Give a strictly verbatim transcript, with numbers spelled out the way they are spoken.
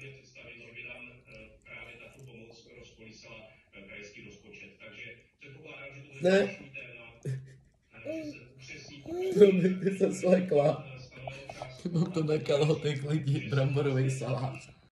dokážeme představit, že by nám právě tato pomoc rozkolísala krajský rozpočet. Takže předpokládám, že to bude další téma, že se upřesní. To by se slekla. Mám to na kalhotech lidi, bramborový salát.